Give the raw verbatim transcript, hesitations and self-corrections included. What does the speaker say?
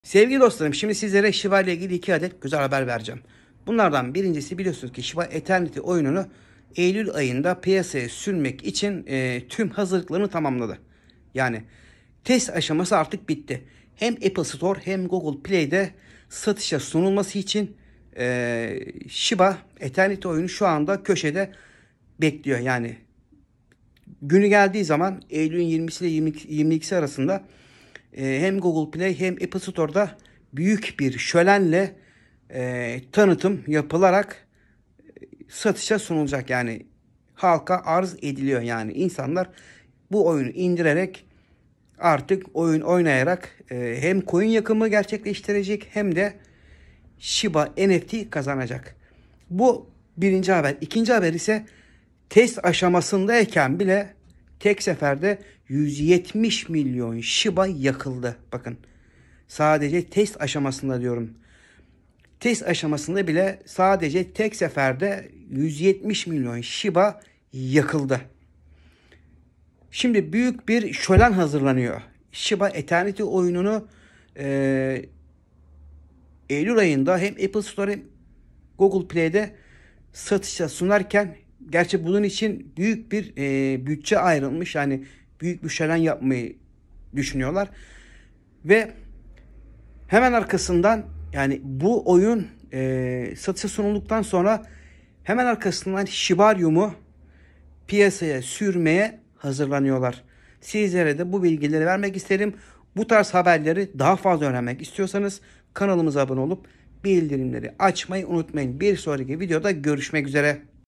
Sevgili dostlarım, şimdi sizlere Shiba ile ilgili iki adet güzel haber vereceğim. Bunlardan birincisi, biliyorsunuz ki Shiba Eternity oyununu Eylül ayında piyasaya sürmek için e, tüm hazırlıklarını tamamladı. Yani test aşaması artık bitti. Hem Apple Store hem Google Play'de satışa sunulması için e, Shiba Eternity oyunu şu anda köşede bekliyor. Yani günü geldiği zaman Eylül'ün yirmisi ile yirmi ikisi arasında hem Google Play hem Apple Store'da büyük bir şölenle e, tanıtım yapılarak satışa sunulacak. Yani halka arz ediliyor. Yani insanlar bu oyunu indirerek artık oyun oynayarak e, hem coin yakımı gerçekleştirecek hem de Shiba N F T kazanacak. Bu birinci haber. İkinci haber ise test aşamasındayken bile tek seferde yüz yetmiş milyon Shiba yakıldı. Bakın, sadece test aşamasında diyorum. Test aşamasında bile sadece tek seferde yüz yetmiş milyon Shiba yakıldı. Şimdi büyük bir şölen hazırlanıyor. Shiba Eternity oyununu e, Eylül ayında hem Apple Store hem Google Play'de satışa sunarken, gerçi bunun için büyük bir e, bütçe ayrılmış. Yani büyük bir şölen yapmayı düşünüyorlar. Ve hemen arkasından, yani bu oyun e, satışa sunulduktan sonra hemen arkasından Shibarium'u piyasaya sürmeye hazırlanıyorlar. Sizlere de bu bilgileri vermek isterim. Bu tarz haberleri daha fazla öğrenmek istiyorsanız kanalımıza abone olup bildirimleri açmayı unutmayın. Bir sonraki videoda görüşmek üzere.